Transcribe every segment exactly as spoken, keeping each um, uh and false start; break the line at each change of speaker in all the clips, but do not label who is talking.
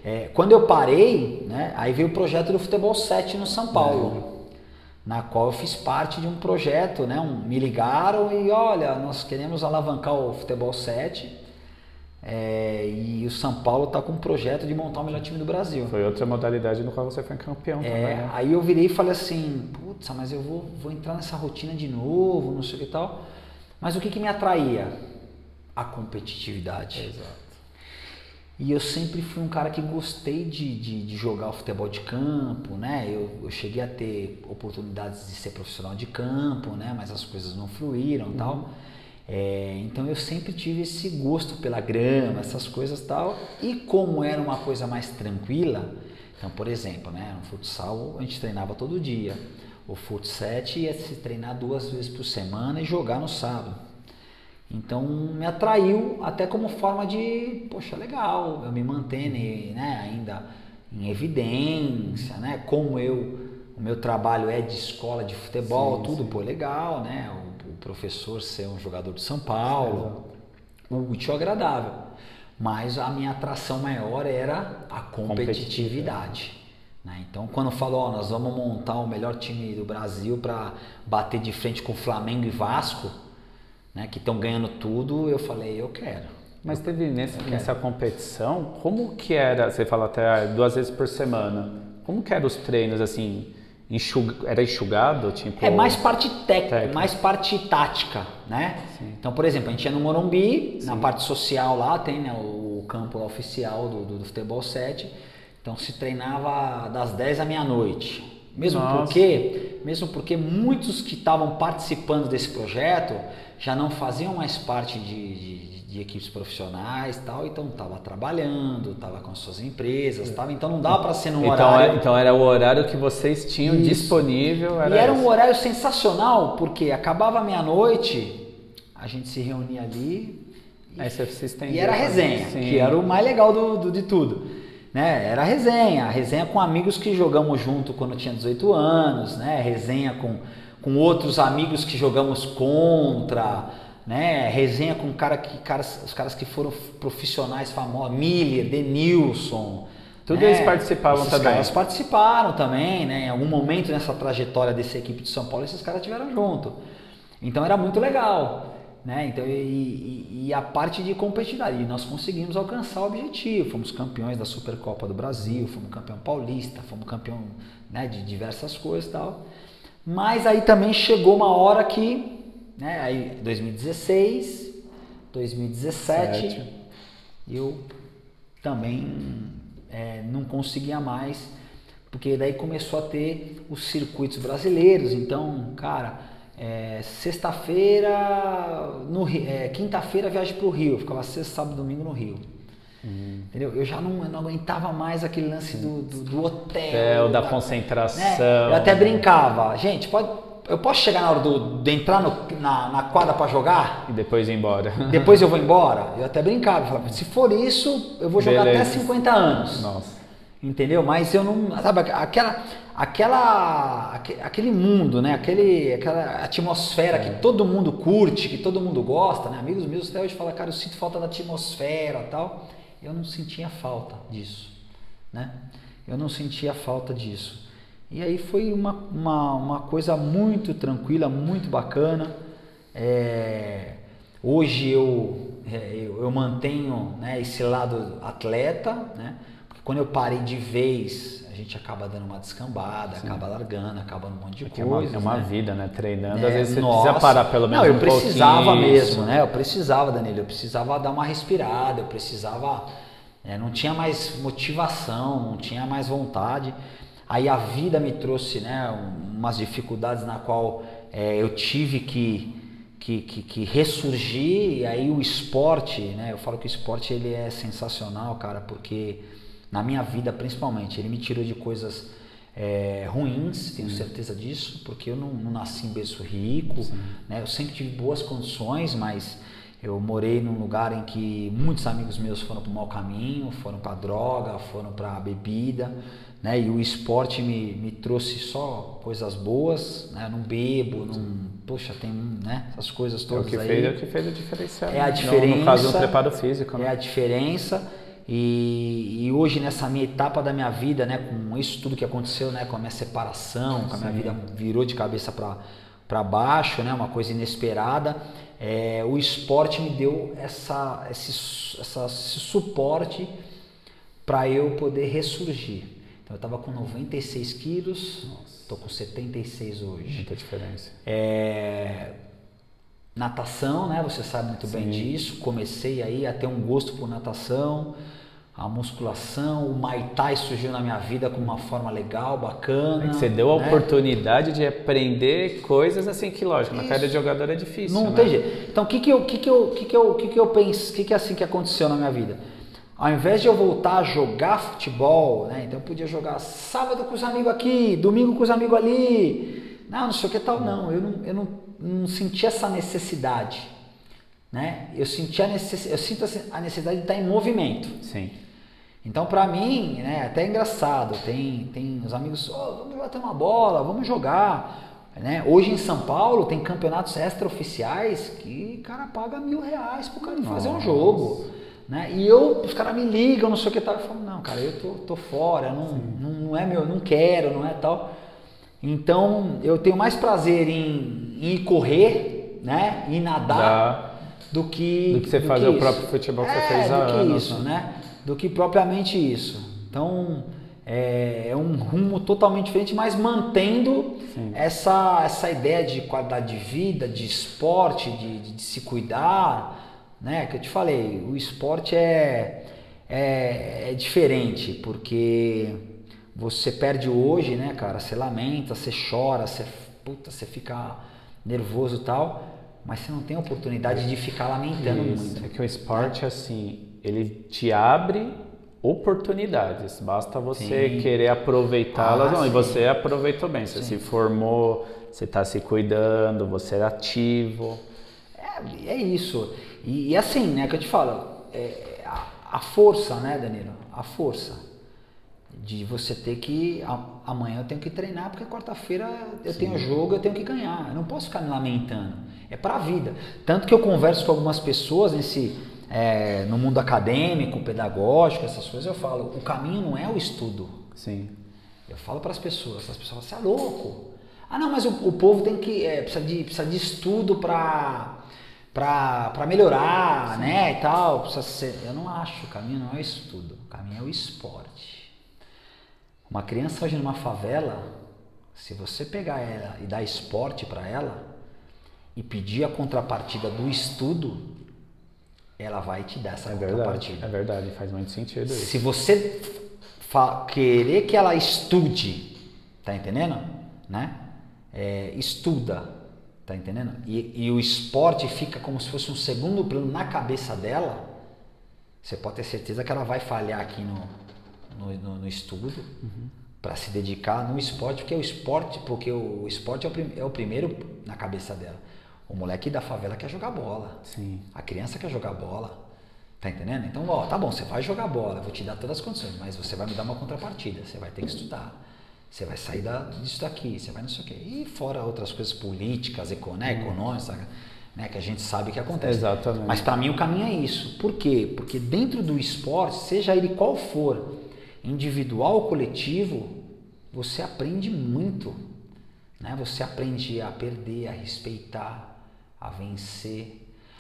É, quando eu parei, né, aí veio o projeto do Futebol sete no São Paulo, é. na qual eu fiz parte de um projeto, né, um, me ligaram e olha, nós queremos alavancar o Futebol sete é, e o São Paulo está com um projeto de montar o melhor time do Brasil.
Foi outra modalidade no qual você foi campeão
é,
também, né?
Aí eu virei e falei assim, putz, mas eu vou, vou entrar nessa rotina de novo, não sei o que e tal. Mas o que, que me atraía? A competitividade.
Exato.
E eu sempre fui um cara que gostei de, de, de jogar o futebol de campo, né? Eu, eu cheguei a ter oportunidades de ser profissional de campo, né? Mas as coisas não fluíram e uhum. tal. É, então eu sempre tive esse gosto pela grama, essas coisas e tal. E como era uma coisa mais tranquila, então, por exemplo, né? No futsal a gente treinava todo dia. O fut sete ia se treinar duas vezes por semana e jogar no sábado. Então me atraiu até como forma de, poxa, legal, eu me manter, né, ainda em evidência, né, como eu, o meu trabalho é de escola de futebol, sim, tudo, sim. pô, legal, né, o, o professor ser um jogador de São Paulo, útil, agradável, mas a minha atração maior era a competitividade. Né? Então quando falou, ó, nós vamos montar o melhor time do Brasil para bater de frente com Flamengo e Vasco, né, que estão ganhando tudo, eu falei, eu quero.
Mas teve nesse, nessa competição, como que era, você fala até duas vezes por semana, como que eram os treinos, assim, enxuga, era enxugado? Tipo,
é mais parte técnica, técnica, mais parte tática, né? Sim. Então, por exemplo, a gente ia no Morumbi, sim. na parte social lá, tem, né, o campo lá oficial do, do, do Futebol sete, então se treinava das dez à meia-noite. Mesmo porque, mesmo porque muitos que estavam participando desse projeto já não faziam mais parte de, de, de equipes profissionais e tal, então estava trabalhando, estava com as suas empresas, tava, então não dava para ser num
então,
horário...
É, então era o horário que vocês tinham Isso. disponível. Era
e era
esse.
um horário sensacional, porque acabava meia-noite, a gente se reunia ali
Aí você se estendia,
e era resenha,
sim.
que era o mais legal do, do, de tudo. Né? Era resenha, resenha com amigos que jogamos junto quando tinha dezoito anos, né? Resenha com, com outros amigos que jogamos contra, né? Resenha com cara que, caras, os caras que foram profissionais famosos, Miller, Denilson.
Tudo
né?
eles participavam
esses
também.
Caras participaram também, né? Em algum momento nessa trajetória dessa equipe de São Paulo, esses caras estiveram junto. Então era muito legal. Né? Então, e, e, e a parte de competitividade, e nós conseguimos alcançar o objetivo, fomos campeões da Supercopa do Brasil, fomos campeão paulista, fomos campeão, né, de diversas coisas e tal, mas aí também chegou uma hora que, né, aí dois mil e dezesseis, dois mil e dezessete, Sete. eu também é, não conseguia mais, porque daí começou a ter os circuitos brasileiros, então, cara... É, sexta-feira, no é, quinta-feira viagem para o Rio, eu ficava sexta, sábado, domingo no Rio. Hum. Entendeu? Eu já não, eu não aguentava mais aquele lance do, do, do hotel.
É, o da, da concentração.
Né? Eu até brincava, gente, pode, eu posso chegar na hora do, de entrar no, na, na quadra para jogar?
E depois ir embora.
Depois eu vou embora? Eu até brincava, falava, se for isso, eu vou jogar Beleza. até cinquenta anos.
Nossa.
Entendeu? Mas eu não, sabe, aquela, aquela, aquele mundo, né? Aquele, aquela atmosfera é. que todo mundo curte, que todo mundo gosta, né? Amigos meus até hoje falam, cara, eu sinto falta da atmosfera e tal. Eu não sentia falta disso, né? Eu não sentia falta disso. E aí foi uma, uma, uma coisa muito tranquila, muito bacana. É, hoje eu, eu, eu mantenho, né, esse lado atleta, né? Quando eu parei de vez, a gente acaba dando uma descambada, Sim. acaba largando, acaba um monte de
Porque
coisa.
É uma, é uma
né?
vida, né? Treinando,
né?
às vezes você
Nossa.
precisa parar pelo menos
Não, eu
um
precisava
pouquinho.
mesmo, né? Eu precisava, Danilo, eu precisava dar uma respirada, eu precisava... É, não tinha mais motivação, não tinha mais vontade. Aí a vida me trouxe, né, umas dificuldades na qual é, eu tive que, que, que, que ressurgir. E aí o esporte, né? Eu falo que o esporte ele é sensacional, cara, porque... Na minha vida, principalmente, ele me tirou de coisas é, ruins, tenho Sim. certeza disso, porque eu não, não nasci em berço rico, né? Eu sempre tive boas condições, mas eu morei num lugar em que muitos amigos meus foram para o mau caminho, foram para a droga, foram para a bebida, né? E o esporte me, me trouxe só coisas boas, né? Eu não bebo, não, poxa, tem, né, essas coisas todas
é o que
aí.
Fez, é o que fez a diferença.
É a diferença.
No, no caso do preparo físico, né?
É a diferença. E, e hoje nessa minha etapa da minha vida, né, com isso tudo que aconteceu, né, com a minha separação, com a minha vida virou de cabeça para para baixo, né, uma coisa inesperada, é, o esporte me deu essa, esse, essa, esse suporte para eu poder ressurgir. Então eu estava com noventa e seis quilos, estou com setenta e seis hoje.
Muita diferença.
É, natação, né? Você sabe muito Sim. bem disso. Comecei aí a ter um gosto por natação, a musculação, o Muay Thai surgiu na minha vida com uma forma legal, bacana. É que
você deu a
né?
oportunidade de aprender coisas assim que, lógico, na carreira de jogador é difícil.
Não
né?
tem jeito. Então, o que que eu, que que eu, que que eu, que que eu penso, o que que é assim que aconteceu na minha vida? Ao invés de eu voltar a jogar futebol, né? Então eu podia jogar sábado com os amigos aqui, domingo com os amigos ali, não, não sei o que tal, não. Eu não, eu não, não senti essa necessidade, né? Eu senti a necess... eu sinto a necessidade de estar em movimento.
Sim.
Então para mim, né? Até é engraçado. Tem, tem os amigos, oh, vamos bater uma bola, vamos jogar, né? Hoje em São Paulo tem campeonatos extraoficiais que o cara paga mil reais pro cara fazer um jogo. Né? E eu, os caras me ligam, não sei o que tal, eu falo, não, cara, eu tô, tô fora, não, não, não é meu, não quero, não é tal. Então, eu tenho mais prazer em, em ir correr, né, e nadar, Dá. do que...
Do que você
do
fazer
que
o próprio futebol que
é,
você fez há
do que
anos,
isso,
né?
né? Do que propriamente isso. Então, é, é um rumo totalmente diferente, mas mantendo essa, essa ideia de qualidade de vida, de esporte, de, de, de se cuidar, né, que eu te falei, o esporte é, é, é diferente, porque você perde hoje, né, cara, você lamenta, você chora, você, puta, você fica nervoso e tal, mas você não tem oportunidade de ficar lamentando
Isso,
muito.
É que o esporte, assim, ele te abre oportunidades, basta você sim. querer aproveitá-las, ah, e você aproveitou bem, você sim. se formou, você está se cuidando, você é ativo.
É, é isso. E, e assim, né, que eu te falo, é, a, a força, né, Danilo, a força de você ter que, a, amanhã eu tenho que treinar porque quarta-feira eu Sim. tenho jogo, eu tenho que ganhar, eu não posso ficar me lamentando, é pra vida. Tanto que eu converso com algumas pessoas nesse, é, no mundo acadêmico, pedagógico, essas coisas, eu falo, o caminho não é o estudo.
Sim. Eu
falo para as pessoas, as pessoas falam, você é louco. Ah não, mas o, o povo tem que, é, precisa, de, precisa de estudo pra... para melhorar, Sim. né, e tal, ser, eu não acho, o caminho não é o estudo, o caminho é o esporte. Uma criança hoje numa favela, se você pegar ela e dar esporte para ela e pedir a contrapartida do estudo, ela vai te dar essa
é
contrapartida.
Verdade, é verdade, faz muito sentido isso.
Se você querer que ela estude, tá entendendo? Né? É, estuda. Tá entendendo? E, e o esporte fica como se fosse um segundo plano na cabeça dela, você pode ter certeza que ela vai falhar aqui no, no, no, no estudo uhum. para se dedicar no esporte, porque o esporte, porque o esporte é o, prim, é o primeiro na cabeça dela. O moleque da favela quer jogar bola,
Sim.
a criança quer jogar bola, tá entendendo? Então, ó, tá bom, você vai jogar bola, eu vou te dar todas as condições, mas você vai me dar uma contrapartida, você vai ter que estudar. Você vai sair da, disso daqui, você vai não sei o quê. E fora outras coisas políticas, econ, né, econômicas, né, que a gente sabe que acontece.
Exatamente.
Mas para mim o caminho é isso. Por quê? Porque dentro do esporte, seja ele qual for, individual ou coletivo, você aprende muito. Né? Você aprende a perder, a respeitar, a vencer,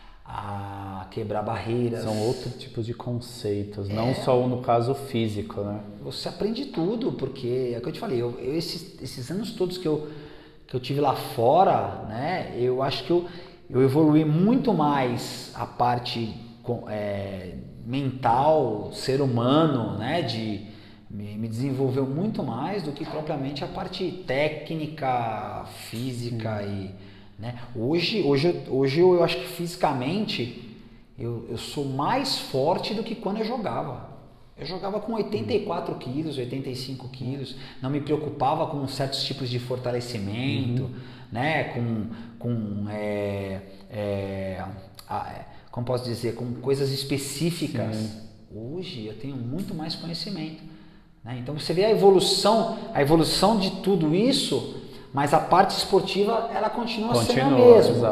a quebrar barreiras.
São outros tipos de conceitos, é, não só no caso físico, né?
Você aprende tudo, porque é o que eu te falei, eu, eu, esses, esses anos todos que eu, que eu tive lá fora, né, eu acho que eu, eu evoluí muito mais a parte é, mental, ser humano, né, de me, me desenvolveu muito mais do que propriamente a parte técnica, física hum. e... Né? Hoje, hoje, hoje eu, eu acho que fisicamente eu, eu sou mais forte do que quando eu jogava. Eu jogava com oitenta e quatro quilos, oitenta e cinco quilos, não me preocupava com certos tipos de fortalecimento, uhum. né? com, com é, é, a, como posso dizer, com coisas específicas. Sim. Hoje eu tenho muito mais conhecimento. Né? Então você vê a evolução, a evolução de tudo isso. Mas a parte esportiva, ela continua, continua sendo a mesma.
Exato.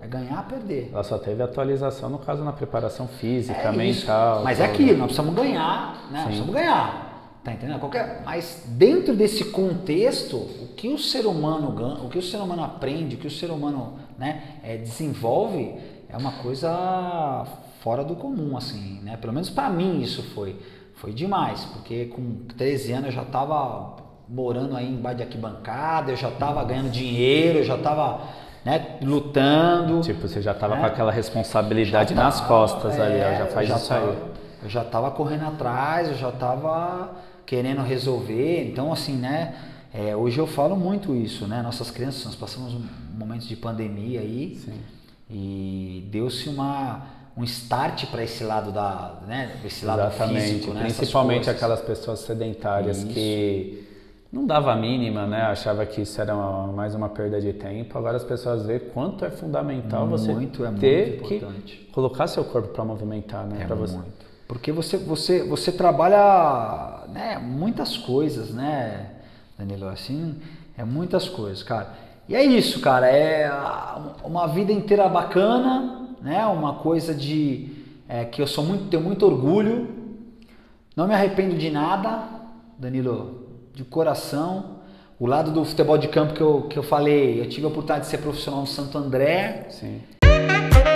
É ganhar, perder.
Ela só teve atualização, no caso, na preparação física,
É
mental.
Isso. Mas é aquilo, nós precisamos ganhar, né? Nós precisamos ganhar. Tá entendendo? Qualquer... Mas dentro desse contexto, o que o ser humano ganha, o que o ser humano aprende, o que o ser humano, né, é, desenvolve, é uma coisa fora do comum, assim, né? Pelo menos para mim isso foi. Foi demais, porque com treze anos eu já estava morando aí embaixo de arquibancada, eu já estava ganhando dinheiro, eu já estava, né, lutando.
Tipo, você já estava, né, com aquela responsabilidade
tava,
nas costas, é, ali, ó, já faz
já
isso
tava,
aí.
Eu já estava correndo atrás, eu já estava querendo resolver. Então, assim, né, é, hoje eu falo muito isso, né? Nossas crianças, nós passamos um momento de pandemia aí. Sim. E deu-se uma... um start para esse lado da, né, esse lado
Exatamente,
físico, né,
principalmente aquelas pessoas sedentárias isso. que não dava a mínima, né, achava que isso era uma, mais uma perda de tempo. Agora as pessoas veem quanto é fundamental muito, você é ter muito que colocar seu corpo para movimentar, né,
é
para você.
Porque você você você trabalha, né, muitas coisas, né, Danilo, assim, é muitas coisas, cara. E é isso, cara, é uma vida inteira bacana, né? Uma coisa de é, que eu sou muito, tenho muito orgulho, não me arrependo de nada, Danilo, de coração. O lado do futebol de campo que eu, que eu falei, eu tive a oportunidade de ser profissional no Santo André.
Sim.